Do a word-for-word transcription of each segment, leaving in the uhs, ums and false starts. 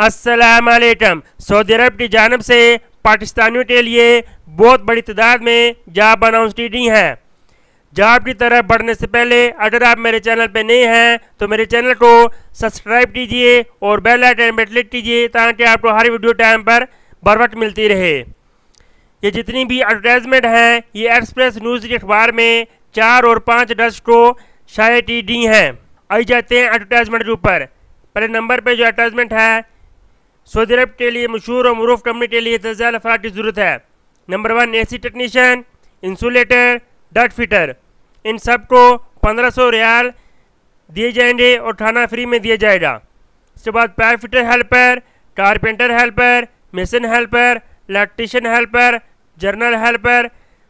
अस्सलाम वालेकुम। सऊदी अरब की जानब से पाकिस्तानियों के लिए बहुत बड़ी तादाद में जॉब अनाउंस की गई हैं। जॉब की तरफ बढ़ने से पहले अगर आप मेरे चैनल पर नए हैं तो मेरे चैनल को सब्सक्राइब कीजिए और बेल आइकन पर क्लिक कीजिए ताकि आपको हर वीडियो टाइम पर बर वक्त मिलती रहे। ये जितनी भी एडवर्टाइजमेंट हैं ये एक्सप्रेस न्यूज़ के अखबार में चार और पाँच अगस्त को शाया की गई हैं। आई जाते हैं एडवर्टाइजमेंट के ऊपर। पहले नंबर पे जो एडवर्टाइजमेंट है, सऊदी अरब के लिए मशहूर और मरूफ कंपनी के लिए तजाल अफराद की ज़रूरत है। Number one A C technician, insulator, डट फिटर, इन सब को पंद्रह सौ रियाल दिए जाएंगे और खाना फ्री में दिया जाएगा। उसके बाद pipe fitter helper, carpenter helper, mason helper, electrician helper, general helper,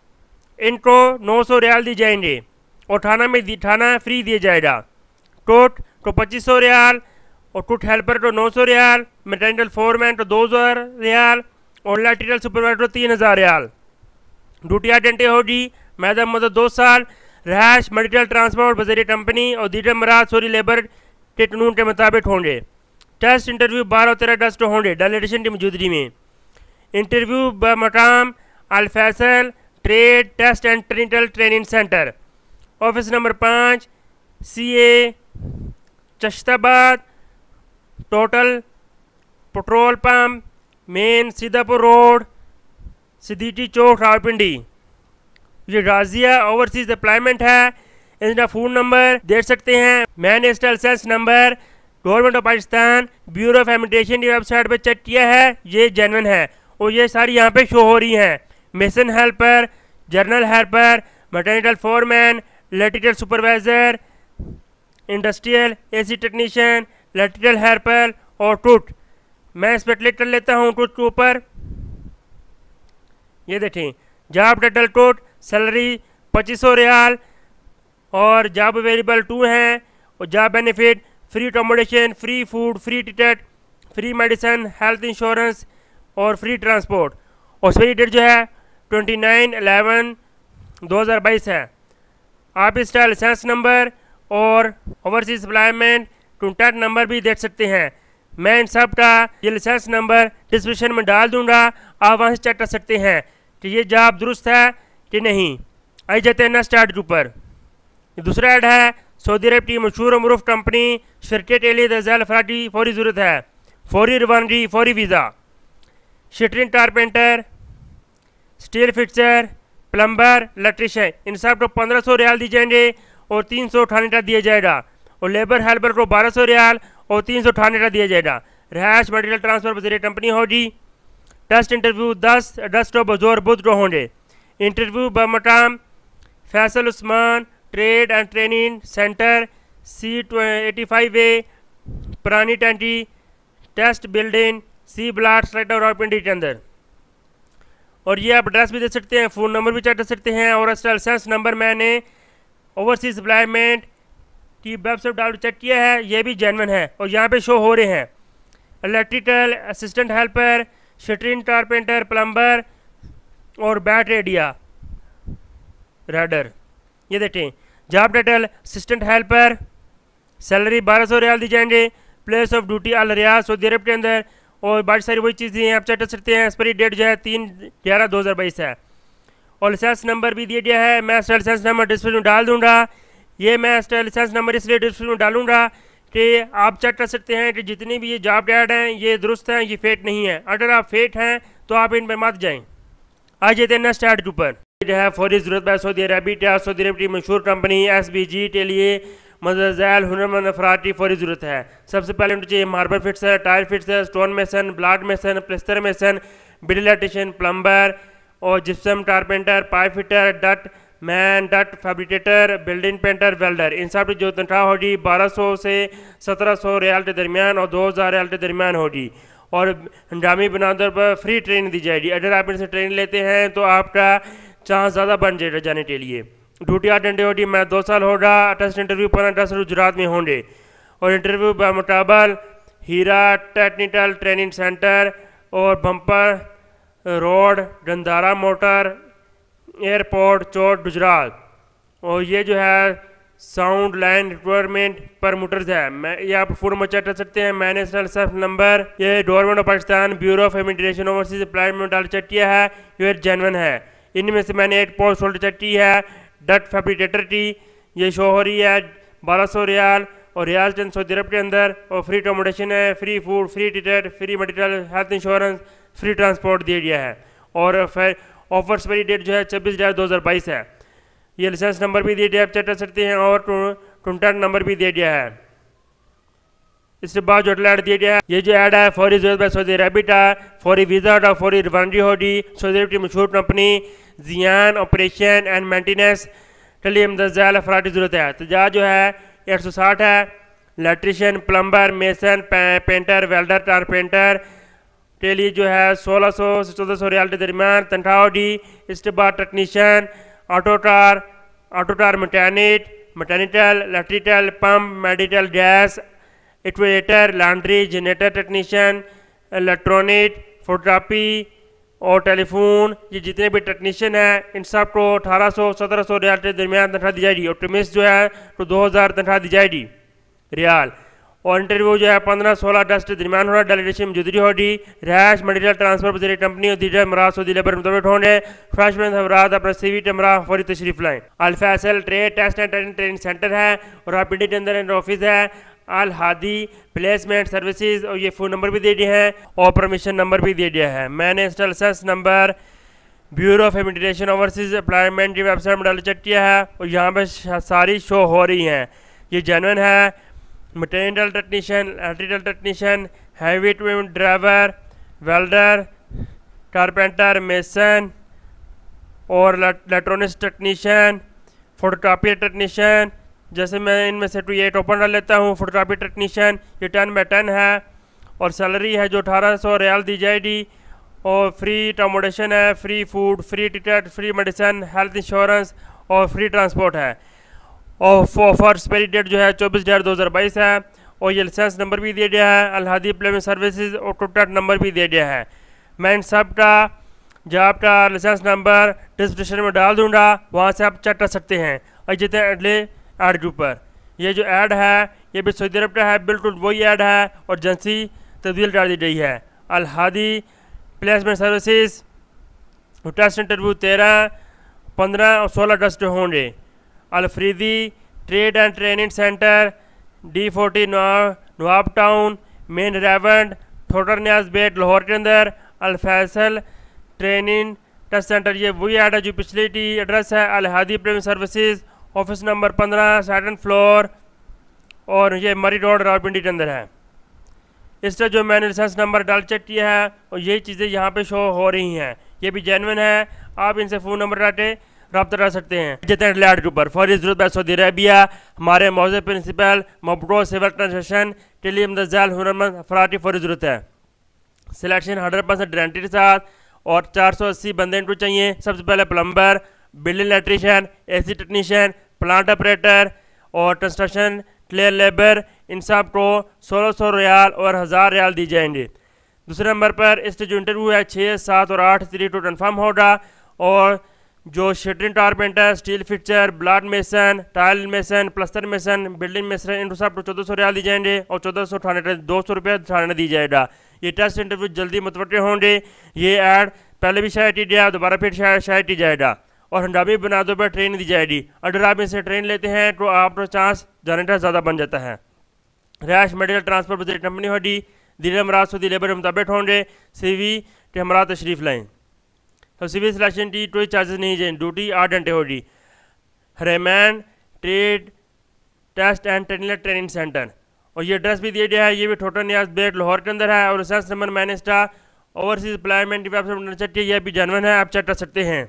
इनको नौ सौ रियाल दी जाएंगे और खाना में खाना फ्री दिया जाएगा। कोट को पच्चीस सौ रियाल और कुक हेल्पर को नौ सौ रियाल, मैकेनिकल फोरमैन को दो हज़ार रियाल और इलेक्ट्रिकल सुपरवाइजर को तीन हज़ार रियाल। ड्यूटी आइडेंटिटी होगी मैदम मदद दो साल। रहायश मेडिकल ट्रांसपोर्ट बजरिया कंपनी और दीगर मराज सऊदी लेबर के कानून के मुताबिक होंगे। टेस्ट इंटरव्यू बारह और तेरह अगस्त को होंगे डेलीगेशन की मौजूदगी में। इंटरव्यू ब मकाम Al Faisal trade test and technical training centre, office number पाँच, C A Chashtabad, Total petrol pump, main Sidhapur road, Siddiqui Chowk, Rawalpindi. ये गाजिया ओवरसीज एम्प्लॉयमेंट है। इनका फ़ोन नंबर देख सकते हैं। मैंने इसका licence number government of Pakistan bureau of immigration की वेबसाइट पर चेक किया है, ये जेन्युइन है और ये सारी यहाँ पे शो हो रही हैं। Mason helper, general helper, mechanical foreman, electrical supervisor, industrial AC technician, electrical helper और टूट। मैं इस पर क्लिक कर लेता हूँ टूट के ऊपर। ये देखें जॉब टाइटल टूट, सैलरी पच्चीस सौ रियाल और जॉब अवेलेबल टू हैं और job benefit free accommodation, free food, free ticket, free medicine, health insurance और फ्री ट्रांसपोर्ट। और एक्सपायरी डेट जो है ट्वेंटी नाइन एलेवन दो हज़ार बाईस है। आप इसका लाइसेंस नंबर और ओवरसीज एम्प्लॉयमेंट कॉन्टैक्ट नंबर भी देख सकते हैं। मैं इन सब का ये लाइसेंस नंबर डिस्क्रिप्शन में डाल दूंगा, आप वहाँ से चेक कर सकते हैं कि ये जॉब दुरुस्त है कि नहीं। आई जाते हैं नेक्स्ट ऐड के ऊपर। दूसरा ऐड है सऊदी अरब की मशहूर मरूफ कंपनी शर्के के लिए तजाल अफराद की फौरी ज़रूरत है। फौरी रवानगी, फौरी visa. Shuttering carpenter, steel fixer, plumber, electrician, इन सब को पंद्रह सौ रियाल दी जाएंगे और तीन सौ अठानवे का दिया जाएगा। और लेबर हेल्पर को बारह सौ रियाल और तीन सौ अठानवे का दिया जाएगा। रहायश मेडिकल ट्रांसफर बजरिया कंपनी होगी। टेस्ट इंटरव्यू दस अगस्त को बजोर बुध को होंगे। इंटरव्यू बमकाम Faisal Usman trade and training centre, C eighty five A, पुरानी टैंटी, टेस्ट बिल्डिंग, सी ब्लॉक स्ट्रेट और रावलपिंडी के अंदर। और ये आप एड्रेस भी दे सकते हैं, फ़ोन नंबर भी चेक कर सकते हैं। और इसका लाइसेंस नंबर मैंने ओवरसीज एम्प्लॉयमेंट की वेबसाइट डाउन चेक किया है, ये भी जेन्युइन है और यहाँ पे शो हो रहे हैं। Electrical assistant helper, shuttering carpenter, plumber और बैट रेडिया राइडर। ये देखें job title assistant helper, salary बारह सौ रियाल दी जाएंगे। Place of duty Al Riyadh सऊदी अरब के अंदर और बाकी सारी वही चीज़ें हैं, आप चेक कर सकते हैं। एक्सपायरी डेट जो है तीन ग्यारह दो हज़ार बाईस है और लाइसेंस नंबर भी दिया गया है। मैं इसका लाइसेंस नंबर डिस्क्रिप्शन में डाल दूंगा। ये मैं इसका लाइसेंस नंबर इसलिए डिस्क्रिप्शन में डालूंगा कि आप चेक कर सकते हैं कि जितनी भी ये जॉब ऐड हैं ये दुरुस्त हैं, ये फेक नहीं है। अगर आप फेक हैं तो आप इन पर मत जाएँ। आ जाते हैं नेक्स्ट ऐड के ऊपर। जो है फौरी ज़रूरत है सऊदी अरबी क्या सऊदी अरब की मशहूर कंपनी एस बी जी के लिए मदरज़ैल हुनरमंद अफराद की फौरी ज़रूरत है। सबसे पहले उनको चाहिए marble फिट्सर, tyre फिट्सर, stone mason, block mason, plaster mason, build electrician, plumber और जिप्सम कारपेंटर, पाइप फिटर, डट मैन, डट फैब्रिकेटर, बिल्डिंग पेंटर, वेल्डर। इन सब की जो तनख्वाह होगी बारह सौ से सत्रह सौ रियाल के दरमियान और दो हज़ार रियाल के दरमियान होगी और हंगामी बुनियाद पर फ्री ट्रेनिंग दी जाएगी। अगर आप इनसे ट्रेनिंग लेते हैं तो आपका चांस ज़्यादा बन जाएगा जाने के लिए। ड्यूटी आठ घंटे होगी, मैं दो साल होगा। टेस्ट इंटरव्यू पंद्रह अगस्त गुजरात में होंगे और इंटरव्यू बमुकाबल हीरा टेक्निकल ट्रेनिंग सेंटर और बम्पर रोड, गंदारा मोटर, एयरपोर्ट, चोट, गुजरात। और ये जो है साउंड लाइन रिक्वायरमेंट पर मोटर्स है। मैं ये आप फूड में चेक कर सकते हैं। मैंने नेशनल सर्फ नंबर, ये government of Pakistan, bureau of immigration overseas employment डाल चेक किया है, ये जेनवन है। इनमें से मैंने एक पोस्ट होल्डर चेक की है, डट फैब्रिकेटर की, ये शो हो रही है बारह सौ रियाल और रियाज चंद सऊदी अरब के अंदर, और फ्री अकोमोडेशन है, free food, free ticket, free medical health insurance, free transport दिया गया है। और फिर ऑफर एक्सपायरी डेट जो है छब्बीस जुलाई दो हज़ार बाईस है। ये लाइसेंस नंबर भी दिया गया, आप चेक कर सकते हैं, और कॉन्टैक्ट नंबर भी दिया गया है। इसके बाद जो ऐड दिया गया है, ये जो ऐड है फौरी जरूरत बाय सऊदी अरेबिया, फौरी वीज़ा और फौरी रिवानगी होगी। सऊदी अरब की मशहूर कंपनी जियान ऑपरेशन एंड मेंटेनेंस टेलीम दजाल अफराद की जरूरत है। तो जहाँ जो है एक सौ साठ है, electrician, plumber, mason, painter, welder, carpenter के लिए जो है सोलह सौ से चौदह सौ रियाल के दरमियान तनख्वाह होगी। इसके बाद टेक्नीशियन, ऑटोटार, ऑटोटार mechanic, mechanical, electrical, pump, medical, gas, एक्वेटर, laundry, generator technician, electronic, photography और टेलीफोन, ये जितने भी टेक्नीशियन हैं इन सब को अठारह सौ सत्रह सौ रियाल के दरमियान तनख्वाह दी जाएगी। और प्रीमिस जो है तो दो हज़ार तनख्वाह दी जाएगी रियाल। और इंटरव्यू जो है पंद्रह सोलह अगस्त के दरमियान होगा। डेलीगेशन मौजूदगी होगी। रहायश मेडिकल ट्रांसफर बजरी कंपनी और दीजर मराज सऊदी लेबर मुतवट होंगे। ख्वाहिशमंद हवरात अपना सी वी टमरा फौरी तशरीफ लाएँ। Alfaisal trade test and training training centre है और आप इंडिया के अंदर ऑफिस है। अल हादी प्लेसमेंट सर्विसेज, और ये फ़ोन नंबर भी दे दिए हैं और परमिशन नंबर भी दे दिया है। मैंने install licence number bureau of immigration overseas employment की वेबसाइट में डाल चेक किया है और यहाँ पे सारी शो हो रही हैं। ये जेन्युइन है। Mechanical technician, electrical technician, heavy equipment driver, welder, carpenter, mason और इलेक्ट्रॉनिक्स टेक्नीशियन, फोटोकॉपी टेक्नीशियन। जैसे मैं इनमें से टू एट ओपन कर लेता हूँ। फोटोकॉपी टेक्नीशियन ये टेन बाई टेन है और सैलरी है जो अठारह सौ रियाल दी जाएगी। और फ्री अकोमोडेशन है, free food, free ticket, free medicine, health insurance और फ्री ट्रांसपोर्ट है। और फॉर एक्सपायरी डेट जो है चौबीस जुलाई दो हज़ार बाईस है। और ये लाइसेंस नंबर भी दिया गया है, अल हादी एम्प्लॉयमेंट सर्विसेज और कॉन्टैक्ट नंबर भी दिया गया है। मैं इन सब का जॉब का लाइसेंस नंबर डिस्क्रिप्शन में डाल दूँगा, वहाँ से आप चेक कर सकते हैं। और जितने अगले ऐड के ऊपर ये जो ऐड है ये भी सऊदी अरब का है, बिल्कुल वही ऐड है और एजेंसी तब्दील कर दी गई है। Al Hadi placement services test interview तेरह पंद्रह और सोलह अगस्त होंगे। Alfridi trade and training centre D forty Nawab town main Raiwind थोटर न्याज बेट लाहौर के अंदर। Al Faisal training test centre ये वही ऐड है जो पिछले की एड्रेस है। Al Hadi premise services office number पंद्रह सेकंड फ्लोर और ये मरी रोड रावलपिंडी के अंदर है। इससे जो मैंने लाइसेंस नंबर डाल चेक किया है और यही चीज़ें यहाँ पे शो हो रही हैं, ये भी जेन्युइन है। आप इनसे फ़ोन नंबर डाटे रब्ता कर सकते हैं। जितने लैड के ऊपर फौरी जरूरत है सऊदी अरेबिया, हमारे मौजूद प्रिंसिपल मबरो सिविल ट्रांसलेशन टेलीम दजाल हुनरमंद अफराद की फौरी जरूरत है। सिलेक्शन हंड्रेड परसेंट गारंटी के साथ और चार सौ अस्सी बंदे इनको चाहिए। सबसे पहले plumber, building electrician, AC technician, plant operator और कंस्ट्रक्शन क्लियर लेबर, इन सब को सोलह सौ रियाल और हज़ार रियाल दी जाएंगे। दूसरे नंबर पर इससे जो इंटरव्यू है छः सात और आठ तरीक को कन्फर्म होगा। और जो shuttering carpenter, steel fixture, block mason, tile mason, plaster mason, building mason, इन सब को चौदह सौ रियाल दी जाएंगे और चौदह सौ अठानवे दो सौ रुपये अठानवे दी जाएगा। ये टेस्ट इंटरव्यू जल्दी मुतवक्किल होंगे। ये ऐड पहले भी शायद की गया, दोबारा फिर शायद शायद की जाएगा और हंगामी बुनियादों पर ट्रेन दी जाएगी। अगर आप इनसे ट्रेन लेते हैं तो आपका चांस जाने का ज़्यादा बन जाता है। रहायश मेडिकल ट्रांसपोर्ट बजरी कंपनी होगी। दिल मराज सऊदी लेबर के मुताबिक होंगे। सी वी के हमरा तशरीफ लाएँ। तो सिविल सिलेक्शन की कोई चार्जेस नहीं जाए, ड्यूटी आठ घंटे होगी। हरेमैन trade test and technical training centre और ये एड्रेस भी दिया गया है। ये भी ठोटर न्याज बेट लाहौर के अंदर है। और लाइसेंस नंबर मैंने इसका ओवरसीज एम्प्लॉयमेंट की वेबसाइट चेक किया, ये भी जेन्युइन है, आप चेक कर सकते हैं।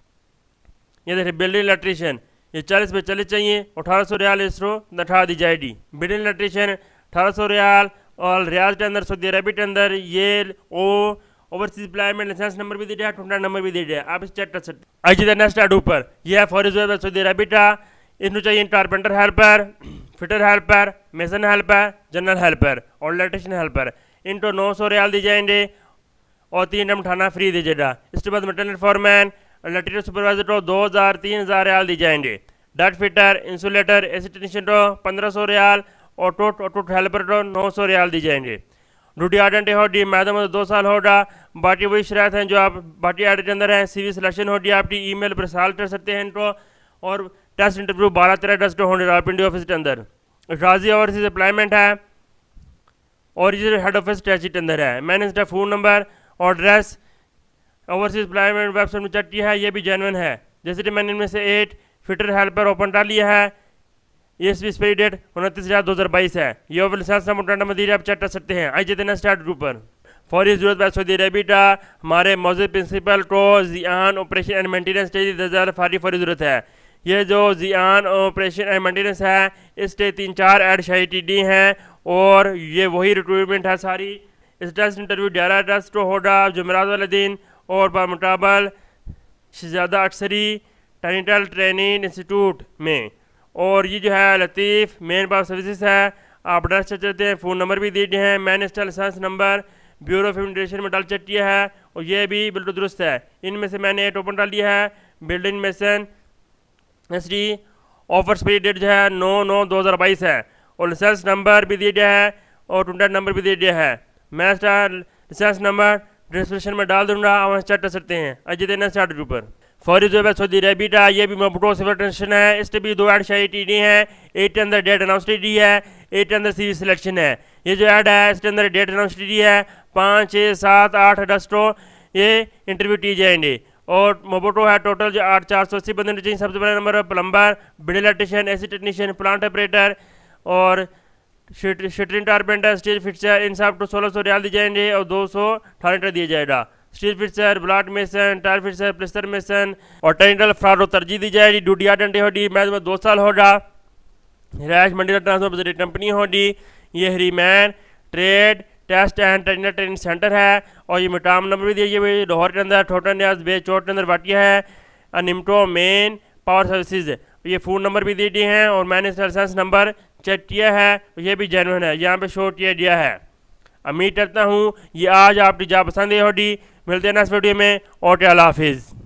ये देखिए बिल्डिंग इलेक्ट्रीशियन ये चालीस पे चालीस चाहिए, अठारह सौ रियाल इसरो तनख्वाह दी जाएगी। बिल्डिंग इलेक्ट्रीशियन अठारह सौ रियाल और रियाज के अंदर सऊदी अरब के अंदर ये ओ ओवरसीज एम्प्लॉयमेंट लाइसेंस नंबर भी दे दिया, कॉन्टैक्ट नंबर भी दे दिया, आप इस चेक कर सकते हैं। आज इधर नेक्स्ट ऐड ऊपर यह है फॉर सऊदी अरब का। इसमें चाहिए carpenter helper, fitter helper, mason helper, general helper और इलेक्ट्रीशियन हेल्पर। इनको नौ सौ रियाल दी जाएंगे और तीन टम खाना फ्री दीजिएगा। इसके बाद मैटेरियल फॉरमैन, इलेक्ट्रिकल सुपरवाइजर को दो हज़ार तीन हज़ार रियाल दी जाएंगे। डट फिटर, इंसुलेटर, एसी टेक्नीशियन तो पंद्रह सौ रियाल और टोट और टोट हेल्पर तो नौ सौ रियाल दी जाएंगे। ड्यूटी आइडेंटी होगी, मैडम तो दो साल होगा। बाकी वही शरात हैं जो आप बाकी आइडेंटी के अंदर हैं। सीवी सिलेक्शन होगी, आपकी ईमेल पर साल कर सकते हैं इनको, और टेस्ट इंटरव्यू बारह तेरह टेस्ट होंगे रावलपिंडी ऑफिस के अंदर। राजी ओवरसीज अप्लाइमेंट है और ये हेड ऑफिस टैची के अंदर है। मैंने इसका फ़ोन नंबर और एड्रेस ओवरसीज अप्लाइमेंट वेबसाइट में चेक किया है, ये भी जेन्युइन है। जैसे कि मैंने इनमें से एट फिटर हेल्पर ओपन डाल लिया है, ये इसकी एक्सपायरी डेट उनतीस हज़ार दो हज़ार बाईस है। ये ओवल मदीर आप चेक कर सकते हैं। आइए देना स्टार्ट ग्रुप पर फौरी जरूरत है सऊदी अरेबिया हमारे मौजूद प्रिंसिपल को जियान ऑपरेशन एंड मेंटेनेंस फारी फौरी ज़रूरत है। ये जो जियान ऑपरेशन एंड मेंटेनेंस है इसके तीन चार एड शाही टी डी हैं और ये वही रिक्रूटमेंट है सारी। इस टेस्ट इंटरव्यू ग्यारह अगस्त को होगा जुमेरात वाले दिन और बामुकाबल शहजादा अक्सरी टेक्निकल ट्रेनिंग इंस्टीट्यूट में। और ये जो है लतीफ़ मेन पावर सर्विसेज है, आप डाल सकते हैं। फ़ोन नंबर भी दिए गए हैं, मैंने इसका licence number bureau of immigration में डाल चेक किया है और ये भी बिल्कुल दुरुस्त है। इनमें से मैंने एट ओपन डाल दिया है, building mason S D offers पे डेट जो है नौ नौ दो हज़ार बाईस है और लाइसेंस नंबर भी दिया गया है और कॉन्टैक्ट नंबर भी दिया गया है। मैं इसका लाइसेंस नंबर डिस्क्रिप्शन में डाल दूंगा, आप चेक कर सकते हैं। अजय देना स्टार्ट ग्रुप पर फौरी जो है सऊदी अरेबिया, ये भी मबूटो सिविल टेंशन है। इसके भी दो एड शाही टी डी हैं, एट के अंदर डेट अनाउंस टी डी है, एट के अंदर सीवी सिलेक्शन है। ये जो ऐड है इसके अंदर डेट अनाउंस टी डी है, पाँच छः सात आठ अगस्त को ये इंटरव्यू टी जाएंगे। और मोबोटो है टोटल जो आठ चार सौ अस्सी बंदे चाहिए। सबसे पहले number plumber, building electrician, AC technician, plant operator और शटरिंग कारपेंटर, स्टील फिक्सर, इन सब को सोलह सौ रियाल दी जाएंगे और दो सौ थानेटर दिया जाएगा। Steel fixer, block mason, tyre fixer, plaster mason और टेक्निकल फ्रॉड को तरजीह दी जाएगी। ड्यूटी आइडेंटी होगी, मैच में दो साल होगा। रैश मंडी ट्रांसपोर्ट कंपनी होगी। ये हरीमैन trade test and technical training centre है और ये मिटाम नंबर भी दिए हुए लाहौर के अंदर, छोटा न्याज बे चोट के अंदर वाटिया है। अनिमटो मेन पावर सर्विसेज, ये फ़ोन नंबर भी दिए दिए हैं और मैंने इसका लाइसेंस नंबर चेक किया है, ये भी जेन्युइन है, यहाँ पे शो किया गया है। उम्मीद करता हूँ ये आज आपकी जा पसंद होगी। मिलते हैं नेक्स्ट वीडियो में और अल्लाह हाफिज़।